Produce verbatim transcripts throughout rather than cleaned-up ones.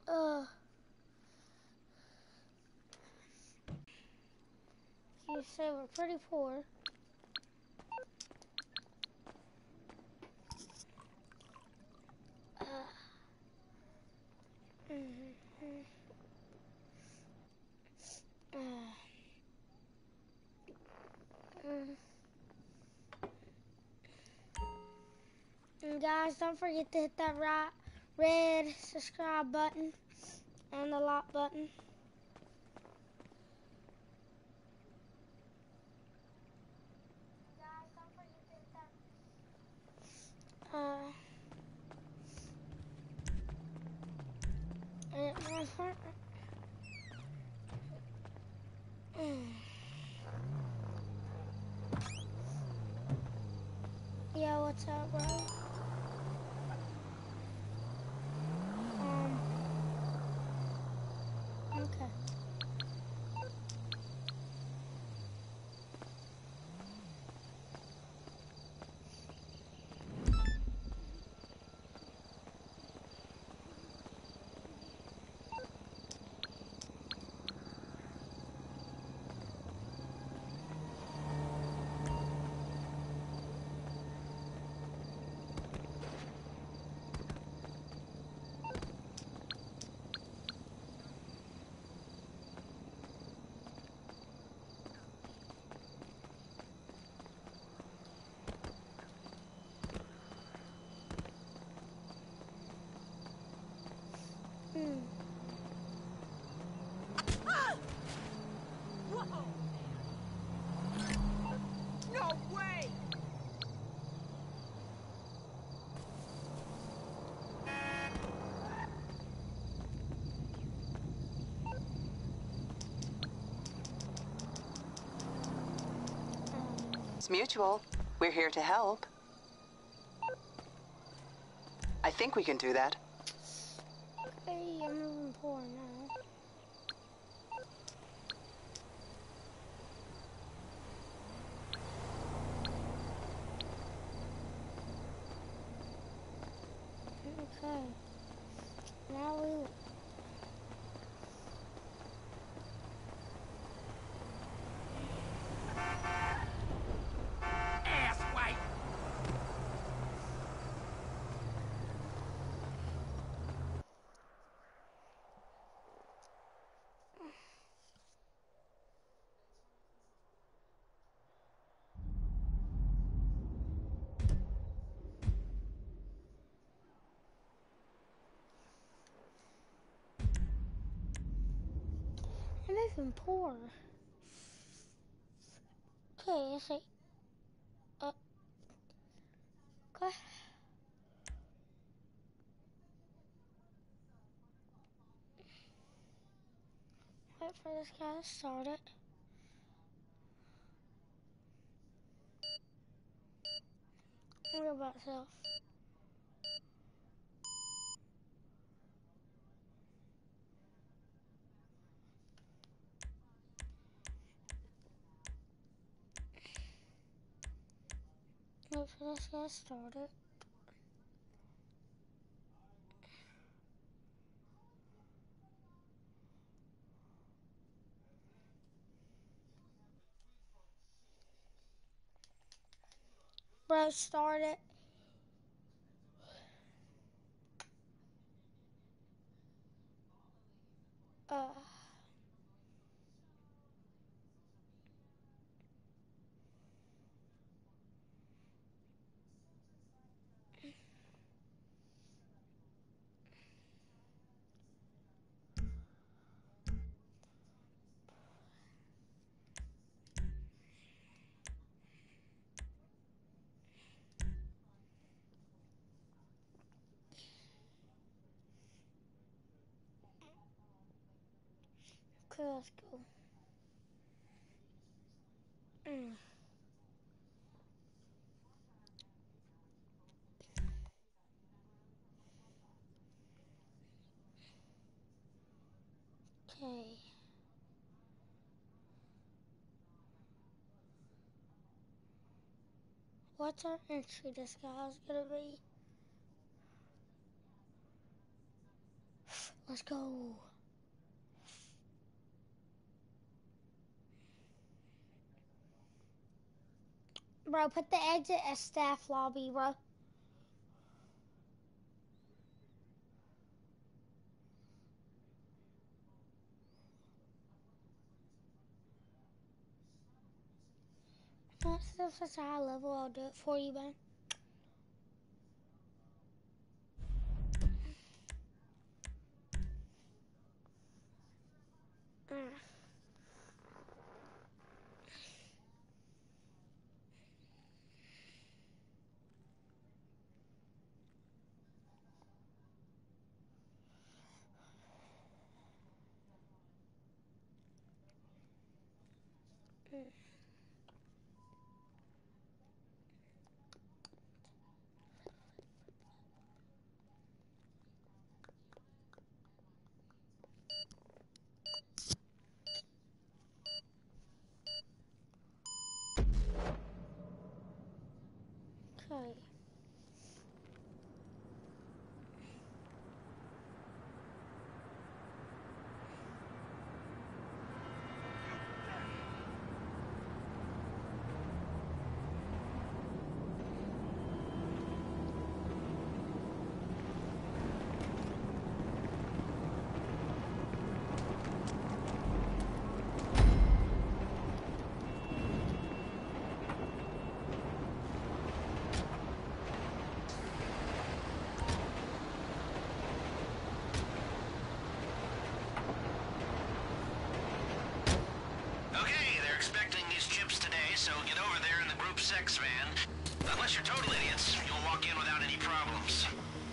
Uh, you say we're pretty poor. Uh, mm-hmm. uh, mm. And guys, don't forget to hit that right red subscribe button and the like button. Guys, don't forget to hit that. Uh, and my friend. Mm. Yeah, what's up, bro? Um, okay. Hmm. Whoa! No way! It's mutual. We're here to help. I think we can do that. Hey, I'm moving poor now. Okay. Now we. Asswipe! I'm moving poor. Okay, let's see. Uh, okay. Wait for this guy to start it. Worry about self. Wait for this guy to start it. Bro, start it. Uh. Okay, let's go. Mm. Okay. What's our entry disguise gonna be? Let's go. Bro, put the exit as staff lobby, bro. Not still such a high level, I'll do it for you, man. Mm. Mm. Okay. So get over there in the Group six van. Unless you're total idiots, you'll walk in without any problems.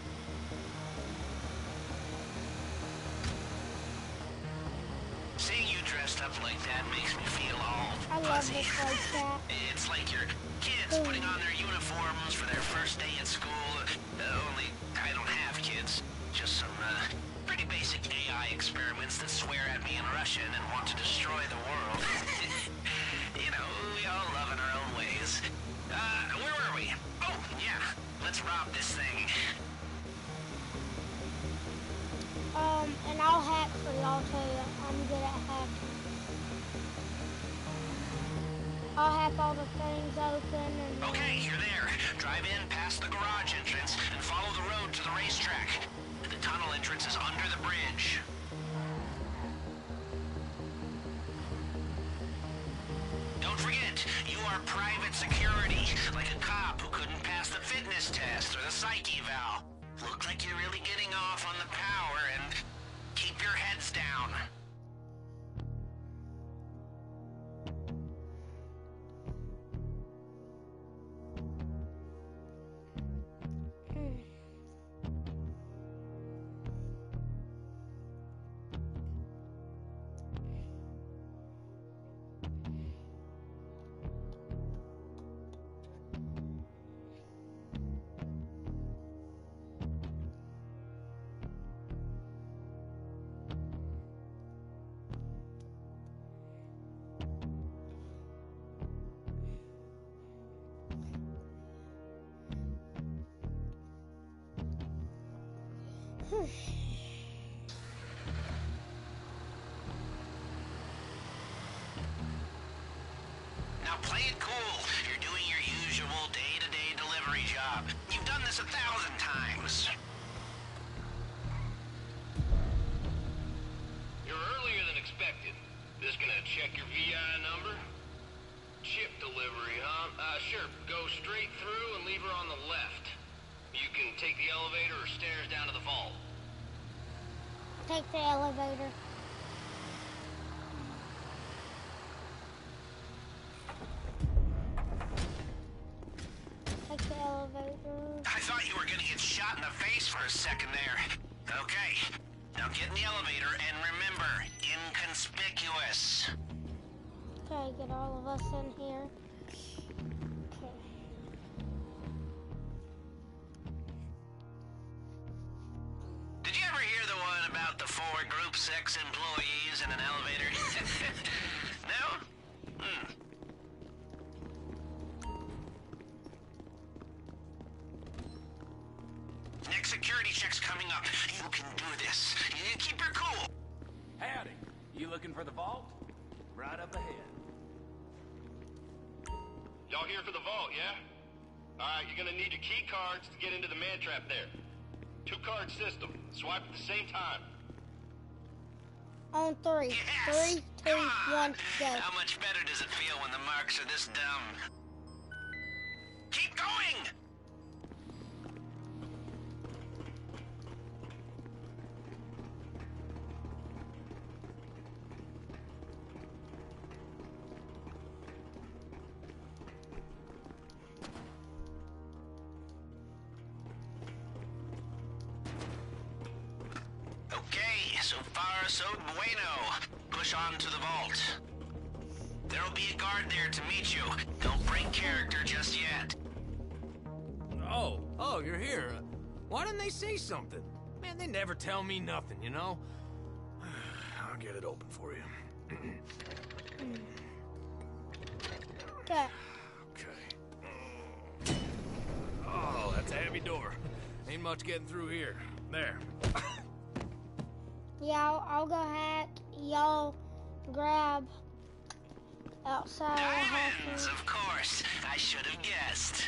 Seeing you dressed up like that makes me feel all I love fuzzy. this like that. It's like your kids Ooh. putting on their uniforms for their first day at school. Uh, only I don't have kids. Just some uh, pretty basic A I experiments that swear at me in Russian and want to destroy the world. You know, we all love in our own ways. Uh, where were we? Oh, yeah. Let's rob this thing. Um, and I'll hack for y'all too. I'm good at hacking. I'll hack all the things open and... Okay, you're there. Drive in past the garage entrance and follow the road to the racetrack. The tunnel entrance is under the bridge. Don't forget, you are private security, like a cop who couldn't pass the fitness test or the psych eval. Look like you're really getting off on the power, and keep your heads down. Now play it cool. You're doing your usual day-to-day delivery job. You've done this a thousand times. You're earlier than expected. Just gonna check your V I number? Chip delivery, huh? Uh, sure. Go straight through and leave her on the left. You can take the elevator or stairs down to the vault. Take the elevator. Take the elevator. I thought you were gonna get shot in the face for a second there. Okay. Now get in the elevator and remember, inconspicuous. Okay, get all of us in here. Okay. Did you ever hear the one about the four Group six employees in an elevator? No? Hmm. Next security check's coming up. You can do this. You keep looking for the vault? Right up ahead. Y'all here for the vault, yeah? Alright, you're gonna need your key cards to get into the man trap there. Two card system. Swipe at the same time. On three. Yes! Three, two, Come on! one, go. How much better does it feel when the marks are this dumb? Keep going! Okay, so far so bueno. Push on to the vault. There'll be a guard there to meet you. Don't break character just yet. Oh, oh, you're here. Why didn't they say something? Man, they never tell me nothing, you know? I'll get it open for you. Okay. Okay. Oh, that's a heavy door. Ain't much getting through here. There. Yeah, I'll, I'll go hack. Y'all grab outside of the Diamonds, house. of course. I should have guessed.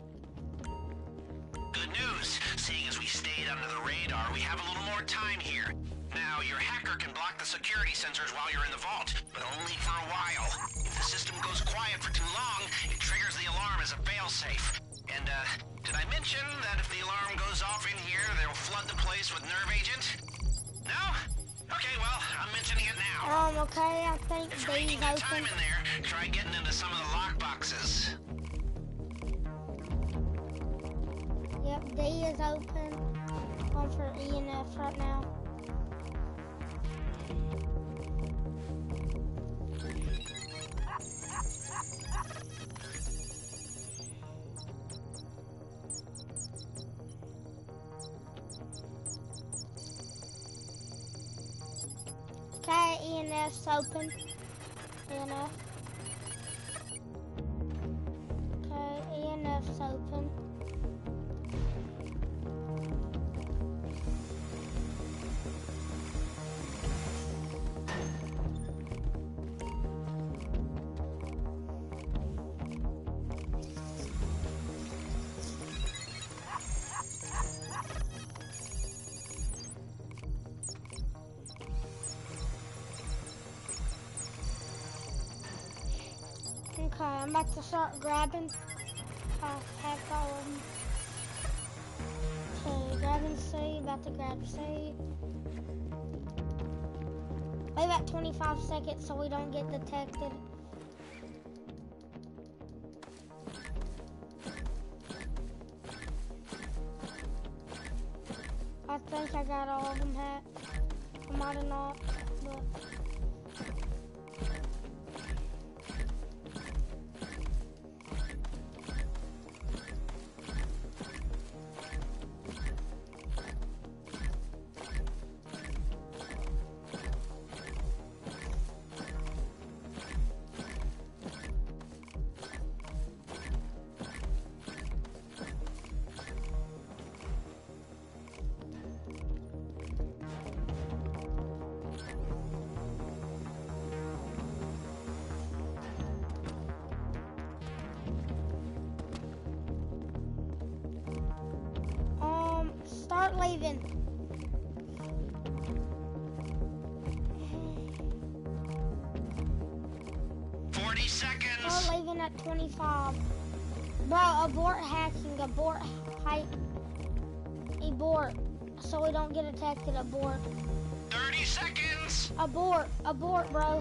Good news. Seeing as we stayed under the radar, we have a little more time here. Now, your hacker can block the security sensors while you're in the vault, but only for a while. If the system goes quiet for too long, it triggers the alarm as a failsafe. And, uh, did I mention that if the alarm goes off in here, they'll flood the place with nerve agent? No? Okay, well, I'm mentioning it now. Um, okay, I think If you're making D's good time open. in there, try getting into some of the lock boxes. Yep, D is open. Going for E and F right now. Okay, E and F's open. E and F. Okay, E and F's open. Okay, I'm about to start grabbing. I have all of them. Okay, grabbing C, about to grab C. Wait about twenty-five seconds so we don't get detected. I think I got all of them hacked. I might have not, but... Um, start leaving. Forty seconds. Start leaving at twenty-five. Bro, abort hacking, abort hack, abort, so we don't get detected, abort. Thirty seconds. Abort, abort, bro.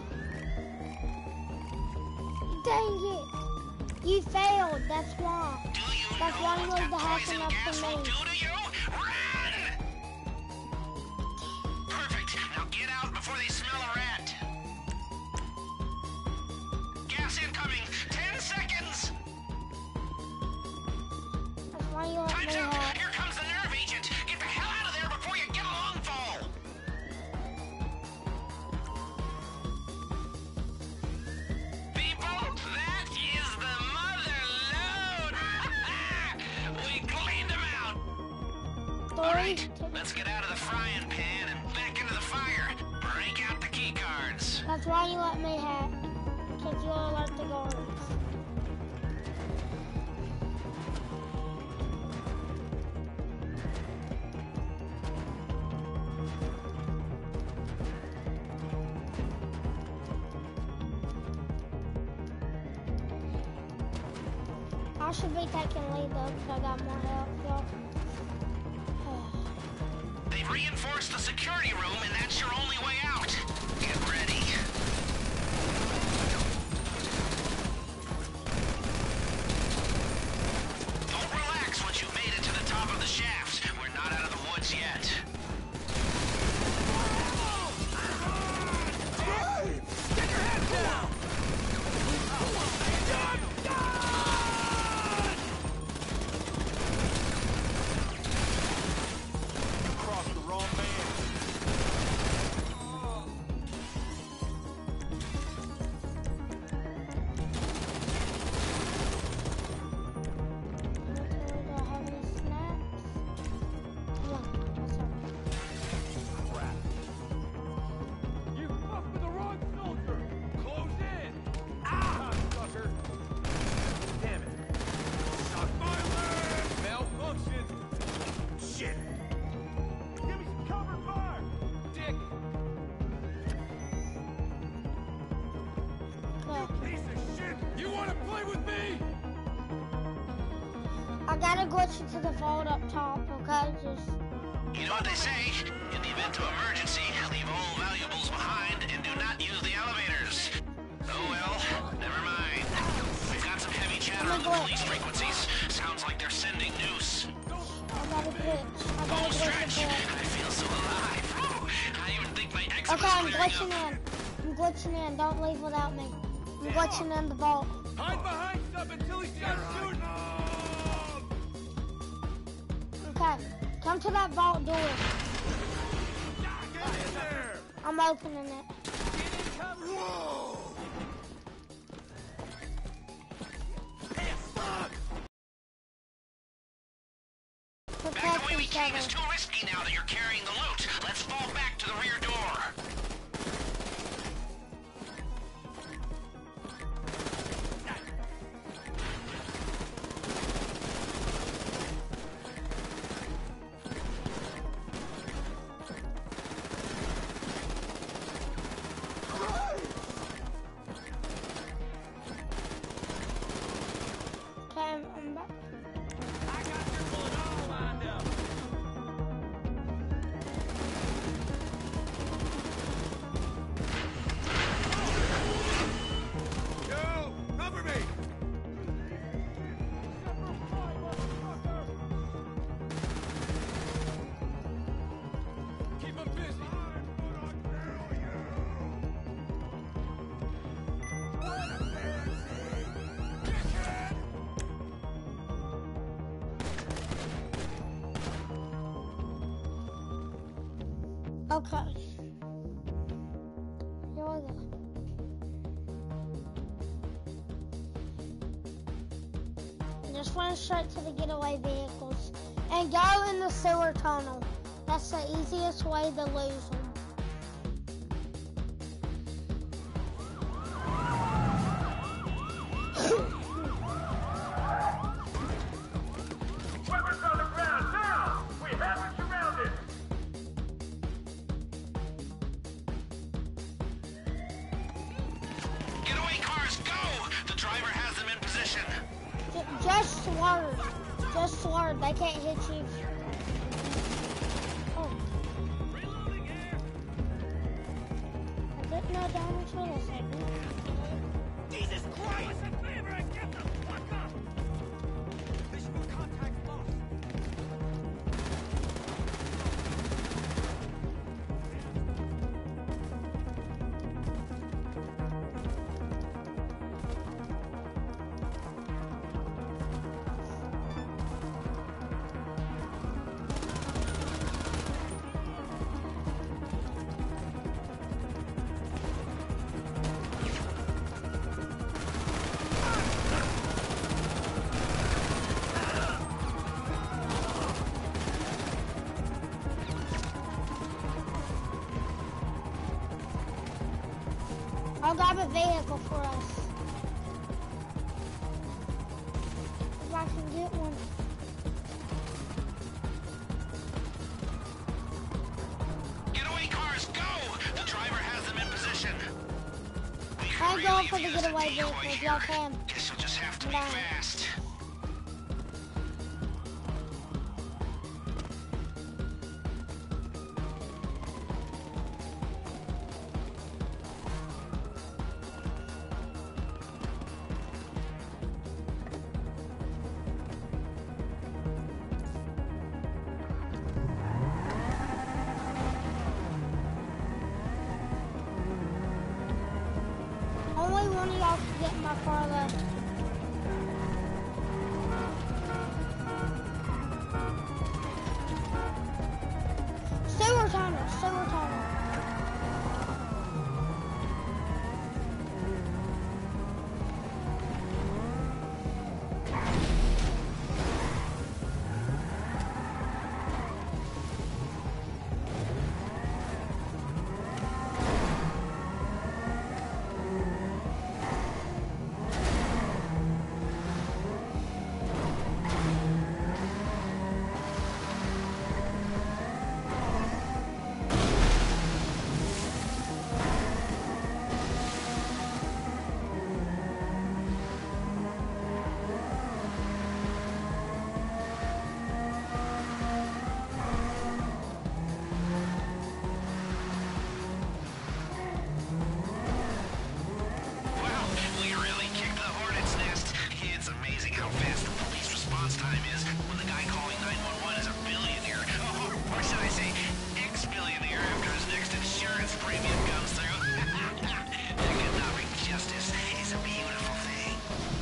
Dang it. You failed, that's why. Do you That's know one what move that to hack poison enough gas for will me. do to you? Run! Perfect. Now get out before they smell a rat. Gas incoming. Ten seconds. That's why you let me Time's up. hack. Here comes the nerve agent. Get the hell out of there before you get a lung fall. People, that is the mother load. We cleaned them out. All Three, right, two, let's get out of the frying pan and back into the fire. Break out the key cards. okay, That's why you let me hack. Because you alert the guards. I should be taking lead though, because I got more help, y'all. They've reinforced the security room, and that's your only way out. Get ready. Don't relax once you've made it to the top of the shaft. We're not out of the woods yet. Get your head down! You crossed the wrong man. You fucked with the wrong soldier! Close in! Ah, sucker! Damn it! Suck my leg! Malfunction! Shit! Give me some cover fire! Dick! You piece of shit! You wanna play with me? I gotta glitch into the vault up top, okay? Just... You know what they say? In the event of emergency, leave all valuables behind and do not use the elevators. Oh well, never mind. We've got some heavy chatter on the police frequencies. Sounds like they're sending noose. I gotta glitch. I gotta Home glitch stretch. into I it. feel so alive. Whew. I even think my exit Okay, was I'm clearing glitching up. in. I'm glitching in. Don't leave without me. I'm glitching in the vault. Hide behind stuff until he starts shooting! Okay, come to that vault door. Get in there! I'm opening it. Whoa! Back the way we Protection came is seven. too risky now that you're carrying the loot. Let's fall back to the rear door. Okay, I'm, I'm back. I got your bullet all lined up! Yo! Cover me! Keep him busy! Okay. Here we go. Just run straight to the getaway vehicles and go in the sewer tunnel. That's the easiest way to lose them. Weapons on the ground, now! We have it surrounded! Getaway cars, go! The driver has them in position. J- just swerve. Just swerve. They can't hit you. Oh. Reloading here! I didn't know damage for a second. Jesus Christ! Do us a favor and get the fuck up! Visual contact lost. I'll grab a vehicle for us. If I can get one. Getaway cars, go! The driver has them in position. We could I'm really going for the use a getaway decoy vehicle, if here. y'all can. Guess you'll just have to be Bye. fast. Only one of y'all can get in my car left. Sewer tunnel, sewer tunnel. Wow, we really kicked the hornet's nest. It's amazing how fast the police response time is when the guy calling nine one one is a billionaire. Oh, or should I say, ex-billionaire after his next insurance premium comes through. Economic justice is a beautiful thing.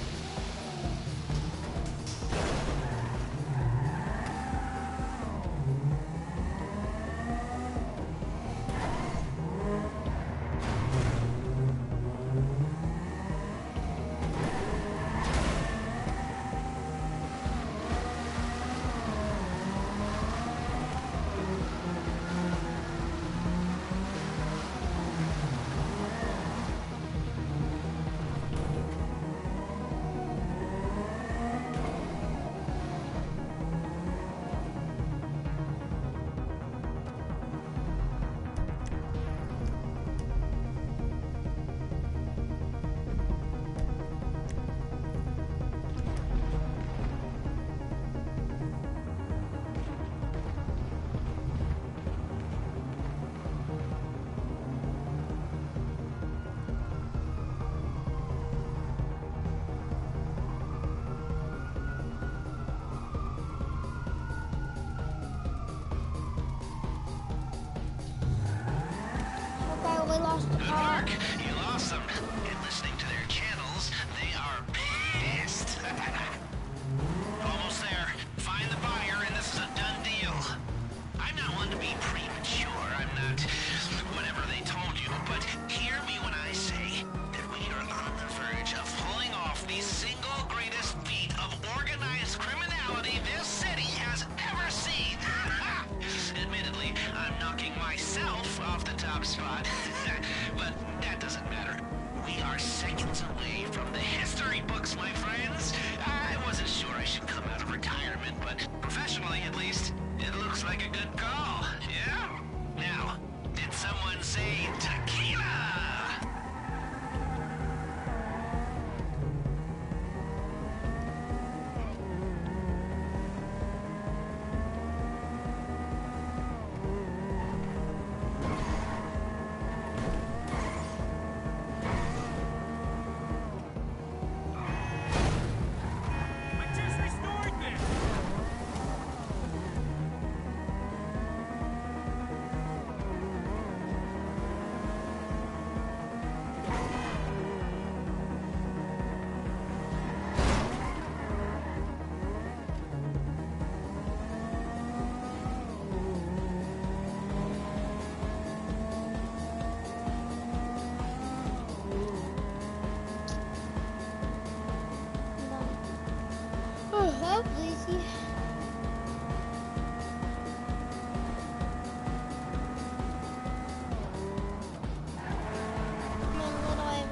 Okay, we lost the Good car. work. You lost them. And listening to their channels, they are pissed. Almost there. Find the buyer, and this is a done deal. I'm not one to be premature. I'm not whatever they told you, but hear me when I say that we are on the verge of pulling off the single greatest feat of organized criminality this city has ever seen. Admittedly, I'm knocking myself off the top spot, but that doesn't matter. We are seconds away from the history books, my friends. I wasn't sure I should come out of retirement, but professionally at least, it looks like a good call, yeah? Now, did someone say tequila? I just restored this! Oh, that was easy. Come on, little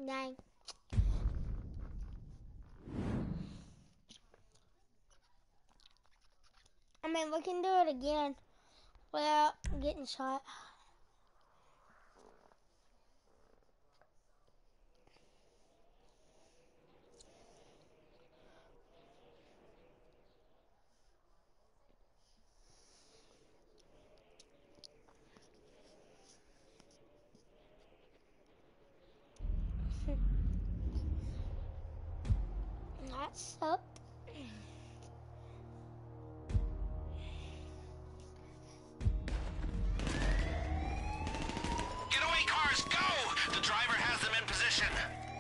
Dang. I mean, we can do it again without getting shot. That's up. Getaway cars, go! The driver has them in position.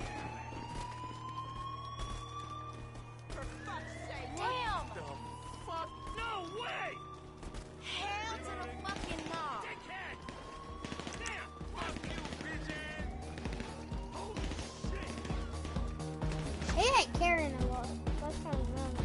For fuck's sake! What the fuck? No way! Hell to the fucking no! Dickhead! Damn! Fuck you, pigeon! Holy shit! He ain't carrying a lot. That's kind of running.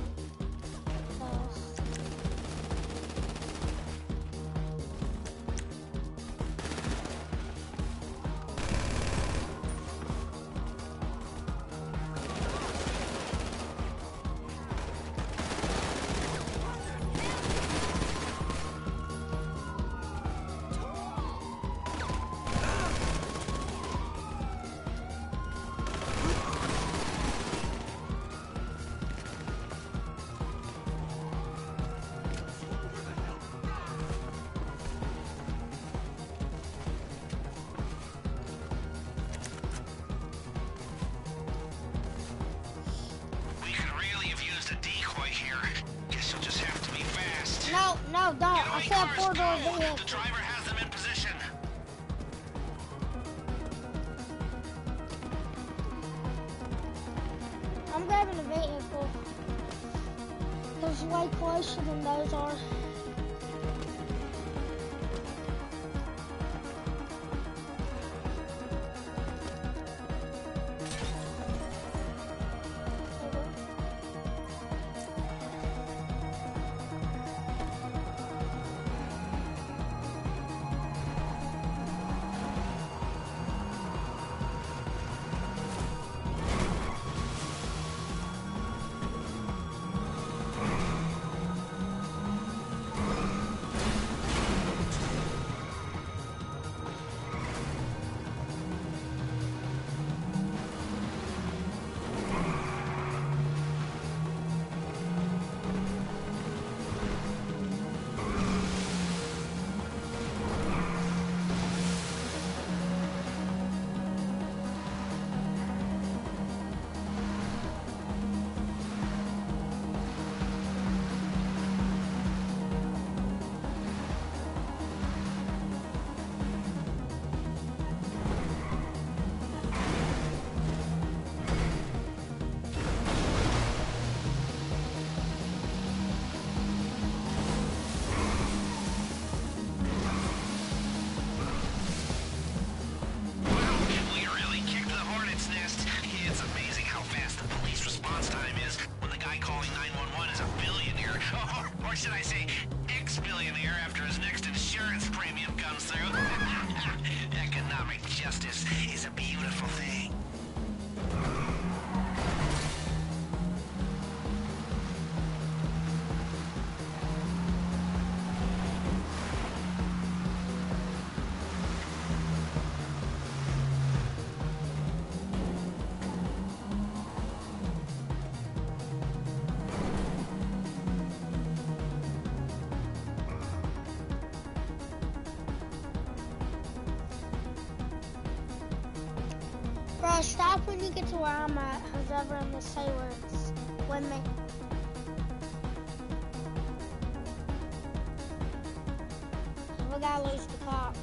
No, no, don't. I said four door vehicle. The driver has them in position. I'm grabbing a vehicle. It's way closer than those are. Or should I say, ex-billionaire after his next insurance premium comes through. Economic justice is a beautiful thing. Bro, stop when you get to where I'm at. Who's ever in the sailors with me. We gotta lose the cops.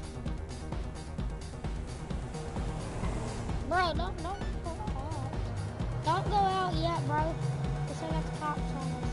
Bro, don't, don't go out. Don't go out yet, bro. Because I got the cops on us.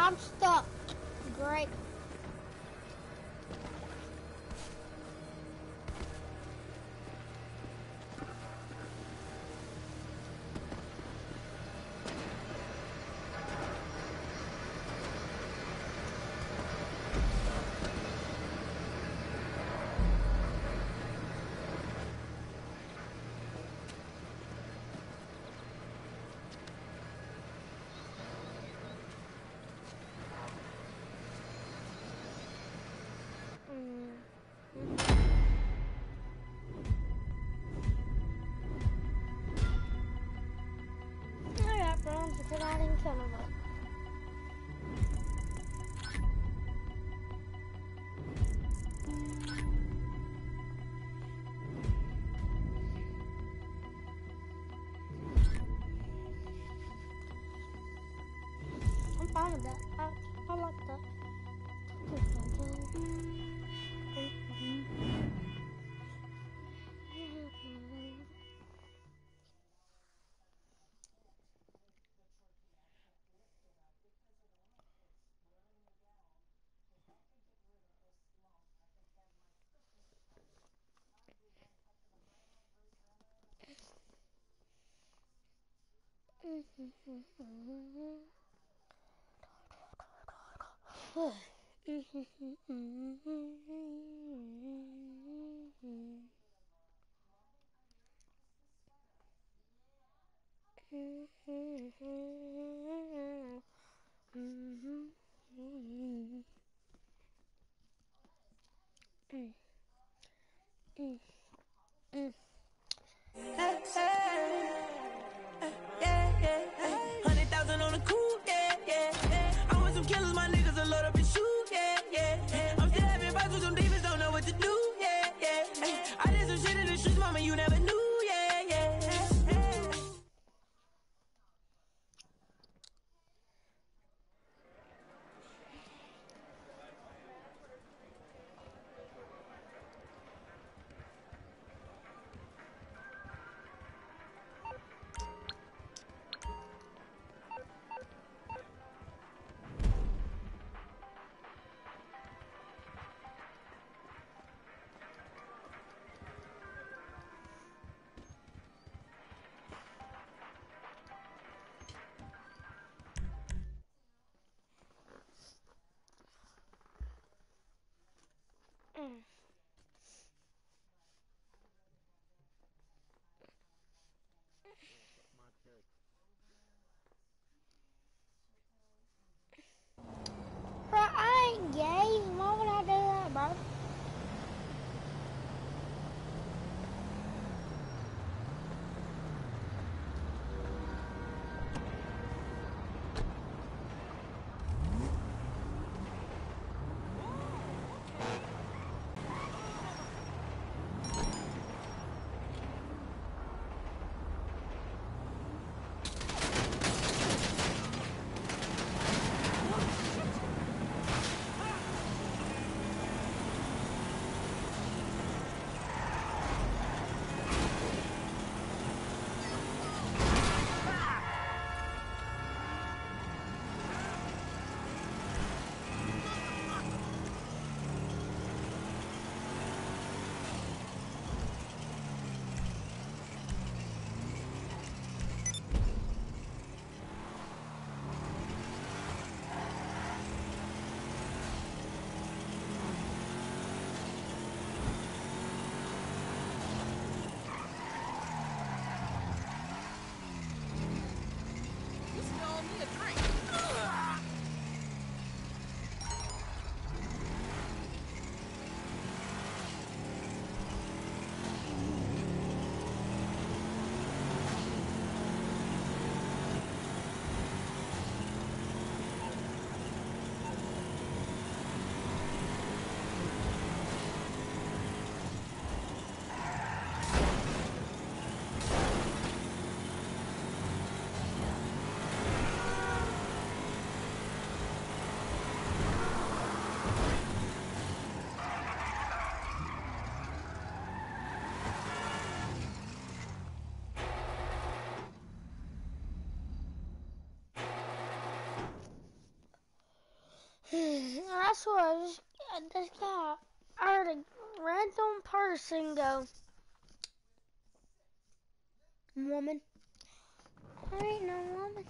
I'm stuck. Great. Alright, bro, I'm just out in front of it. I'm fine with that. I, I like that. Hundred thousand on the cool, yeah, yeah, yeah. I want some killers, my niggas a load up and shoot, yeah, yeah, yeah. I'm still having fights with some demons, don't know what to do, yeah, yeah, yeah. I did some shit in the streets, mama, you never knew, yeah, yeah, yeah. Bro, I ain't gay. Why would I do that, bro? I swear, this, this guy, I heard a random person go, woman. I ain't no woman.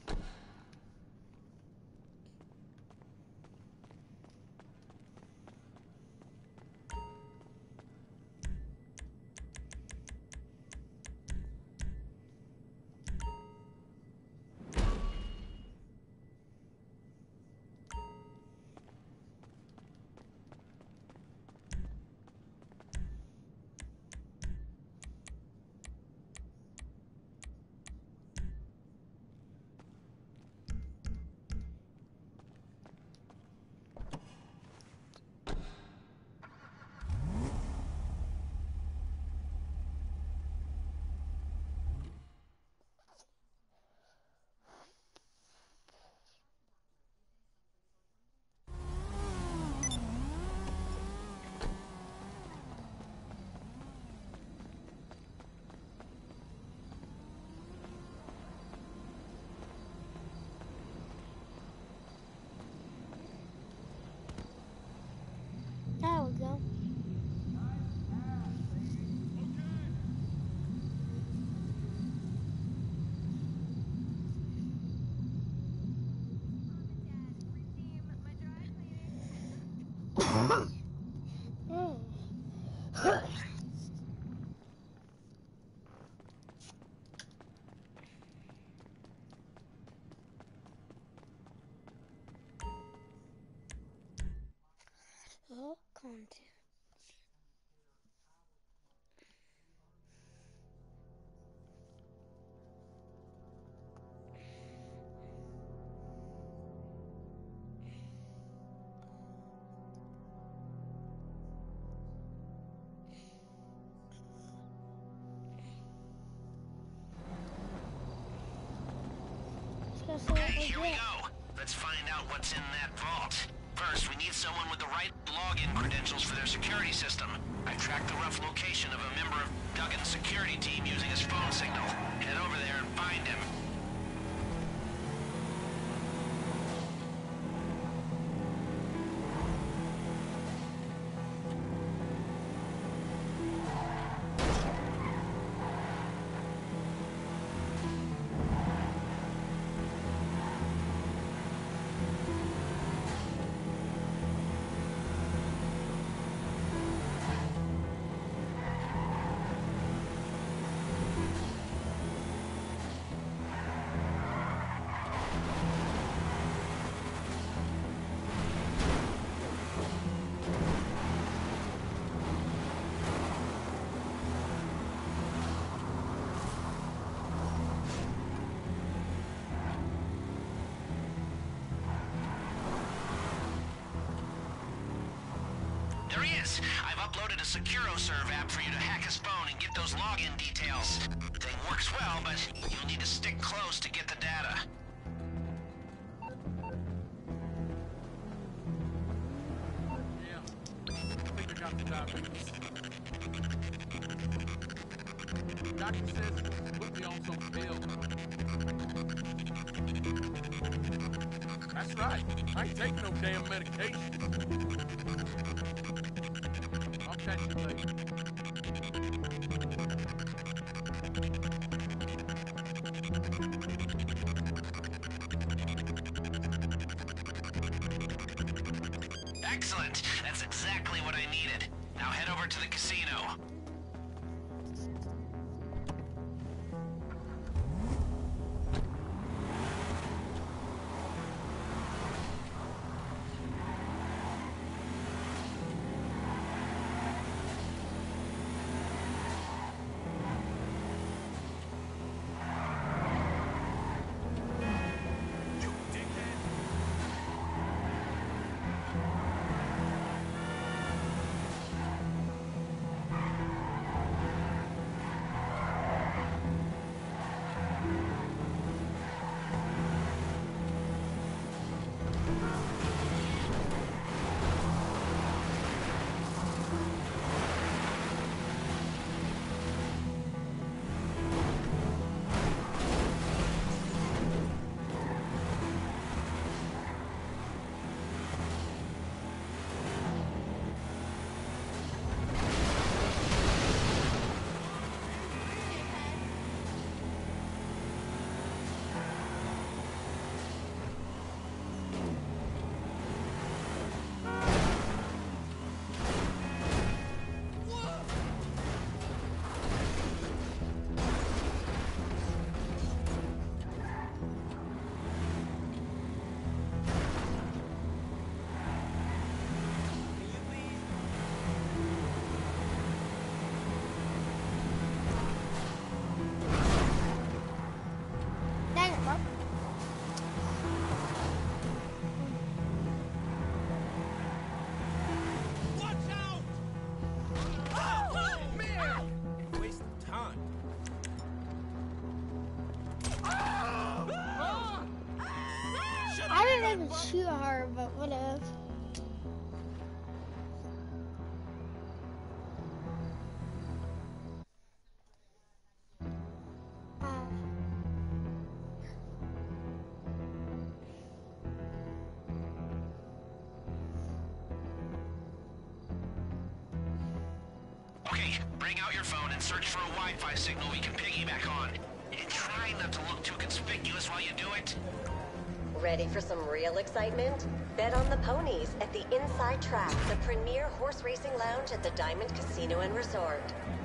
There we go. Oh, content. Okay, here we go. Let's find out what's in that vault. First, we need someone with the right login credentials for their security system. I tracked the rough location of a member of Duggan's security team using his phone signal. Head over there and find him. There he is. I've uploaded a SecuroServe app for you to hack his phone and get those login details. Thing works well, but you'll need to stick close to get the data. Yeah, I think I got the diabetes. Doctor says put me on some pills. That's right. I ain't taking no damn medication. I'll catch you later. Excellent. That's exactly what I needed. Now head over to the casino. shoot her, but whatever. Okay, bring out your phone and search for a Wi-Fi signal we can piggyback on. And try not to look too conspicuous while you do it. Ready for some real excitement? Bet on the ponies at the Inside Track, the premier horse racing lounge at the Diamond Casino and Resort.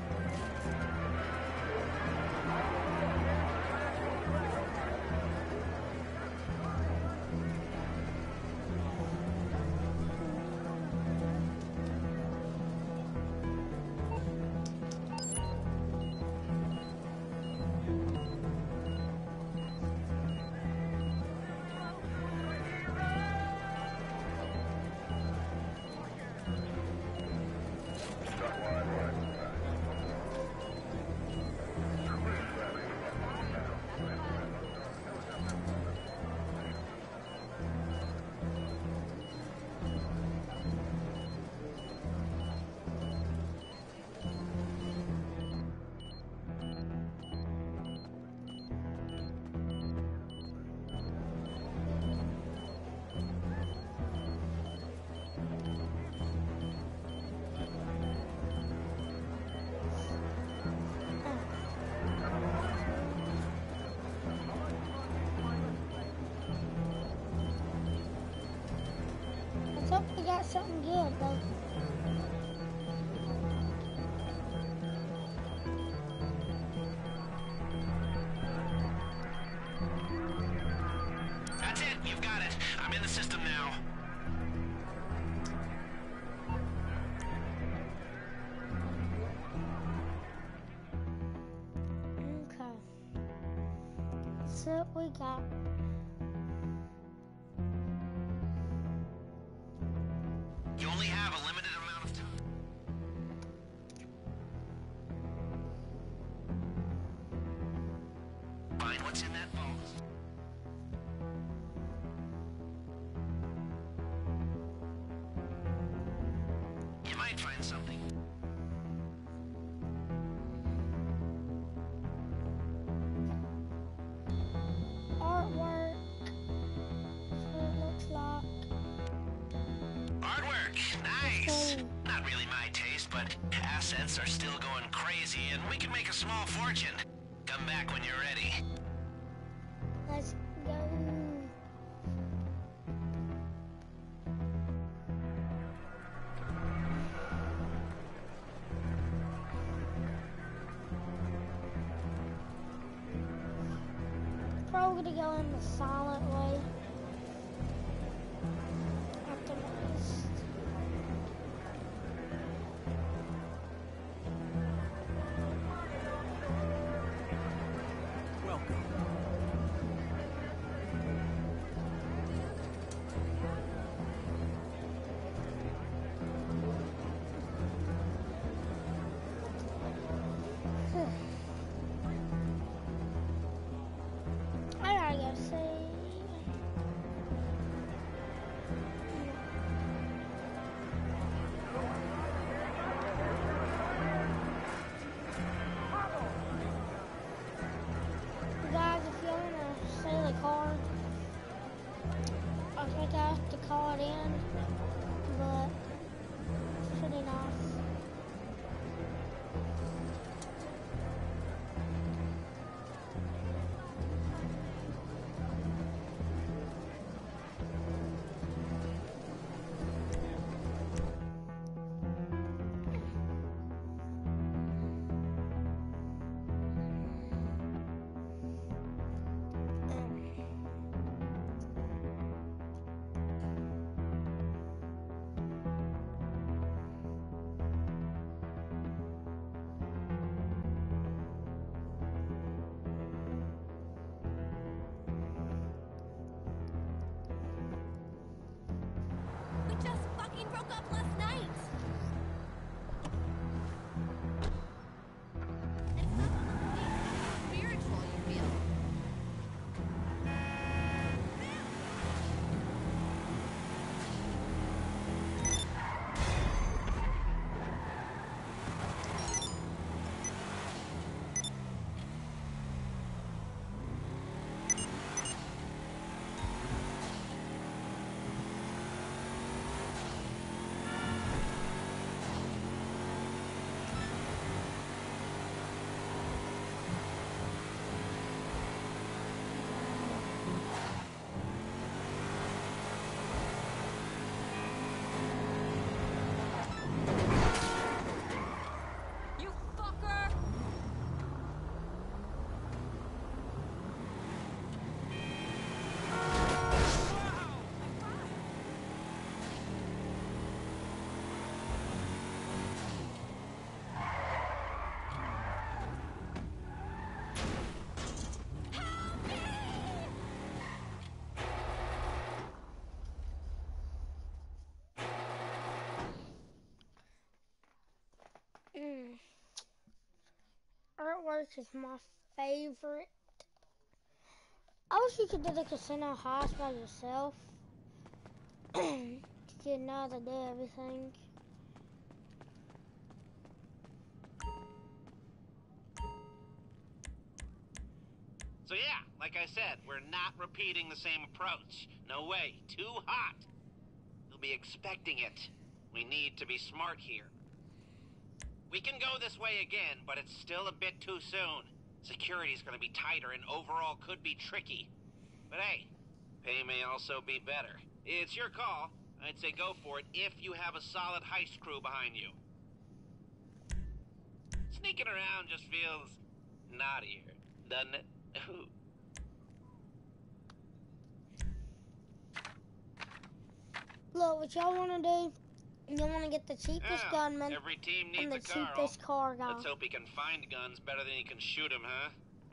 Let's hope we got something good though. That's it, you've got it. I'm in the system now. Okay. That's what we got. You only have a limited amount of time. Find what's in that vault. You might find something. Artwork. So it looks like. Artwork, nice. Not really my taste, but assets are still going crazy, and we can make a small fortune. Come back when you're ready. Let's go. Probably gonna go in the silent way. Optimized. Welcome. I gotta go see. Hearts is my favorite. I wish you could do the casino heist by yourself. You didn't know how to do everything. So yeah, like I said, we're not repeating the same approach. No way. Too hot. You'll be expecting it. We need to be smart here. We can go this way again, but it's still a bit too soon. Security's gonna be tighter and overall could be tricky. But hey, pay may also be better. It's your call. I'd say go for it if you have a solid heist crew behind you. Sneaking around just feels naughtier, doesn't it? Look, what y'all want to do, you want to get the cheapest Yeah, gunman every team needs and the a Carl. cheapest car guy. Let's hope he can find guns better than he can shoot them, huh?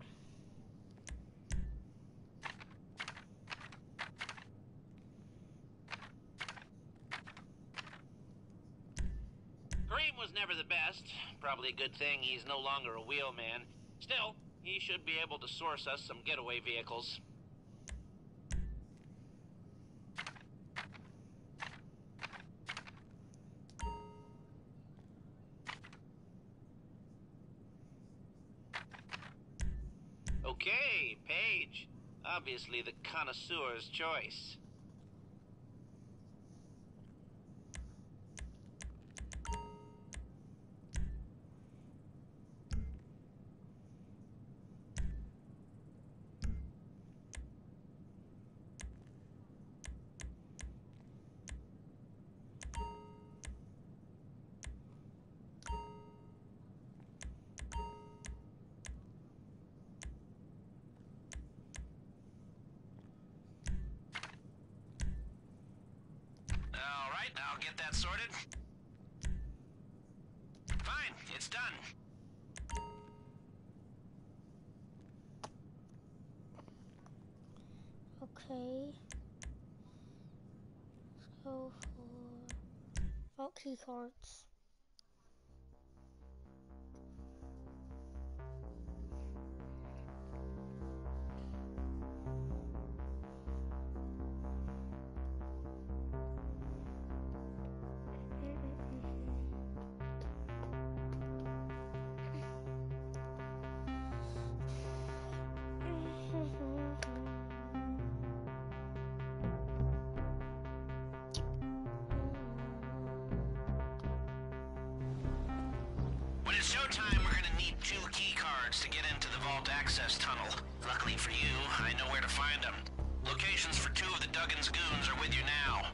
Kareem was never the best. Probably a good thing he's no longer a wheelman. Still, he should be able to source us some getaway vehicles. Okay, Paige. Obviously the connoisseur's choice. I'll get that sorted. Fine, it's done. Okay. Let's go for vault key cards. When it's showtime, we're gonna need two key cards to get into the vault access tunnel. Luckily for you, I know where to find them. Locations for two of the Duggan's goons are with you now.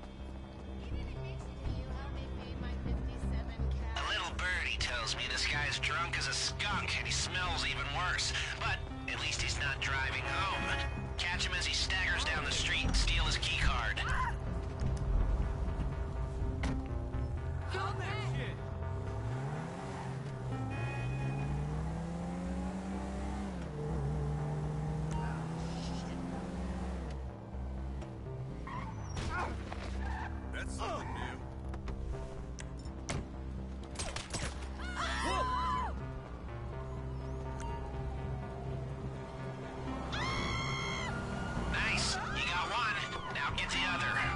A little birdie tells me this guy's drunk as a skunk and he smells even worse. But at least he's not driving home. Catch him as he staggers down the street and steal his key card. That's something new. Nice, you got one. Now get the other.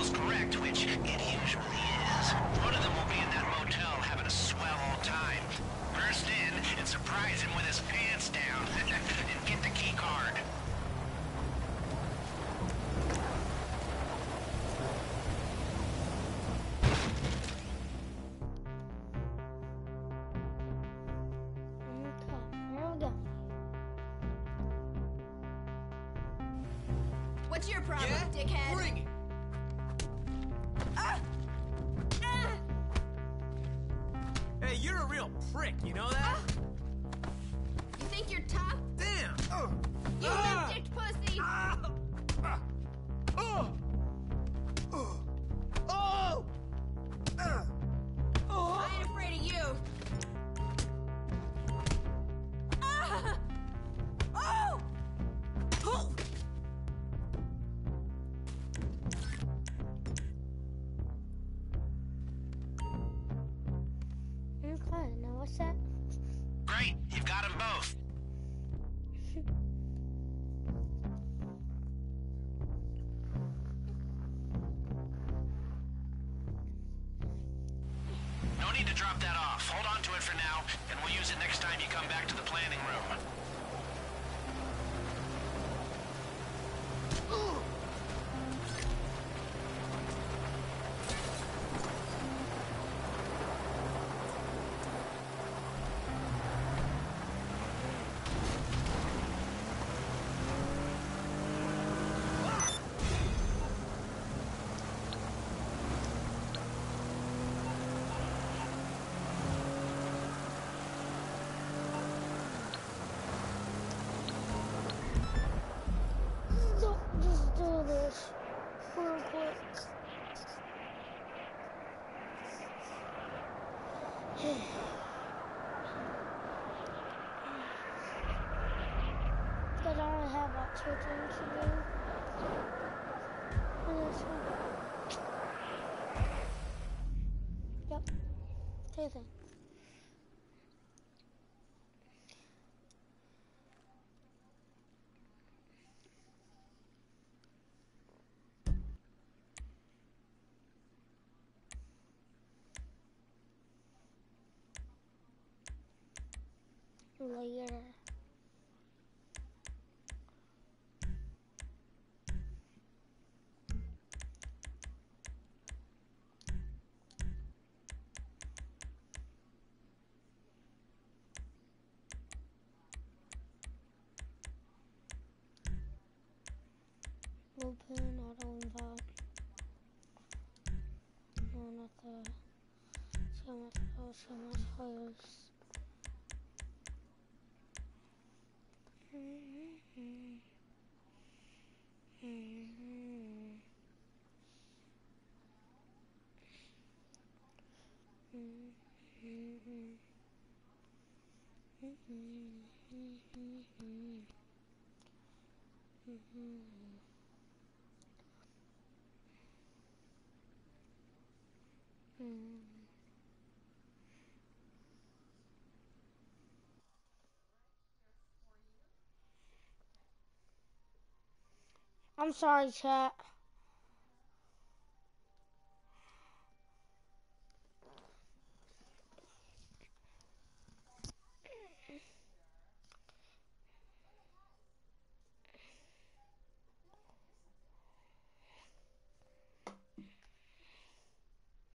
all's correct, which it usually is, one of them will be in that motel having a swell old time. Burst in and surprise him with his pants down and get the key card. What's your problem, Yeah? dickhead? Bring it! Ah! Ah! Hey, you're a real prick, you know that? Ah! You think you're tough? Damn! Oh. You Ah! lip-dicked pussy! Ah! Ah! Oh! Oh! Oh! Ah! Oh! I ain't afraid of you. Ah! Oh! Oh! Okay, now what's that? Great, you've got them both. No need to drop that off. Hold on to it for now, and we'll use it next time you come back to the planning room. Do- Just do this real quick. Because I only have about two things to do. And this one. Yep. Two things. Later. Open auto invite. One of the so much oh, so much host. I'm sorry, chat.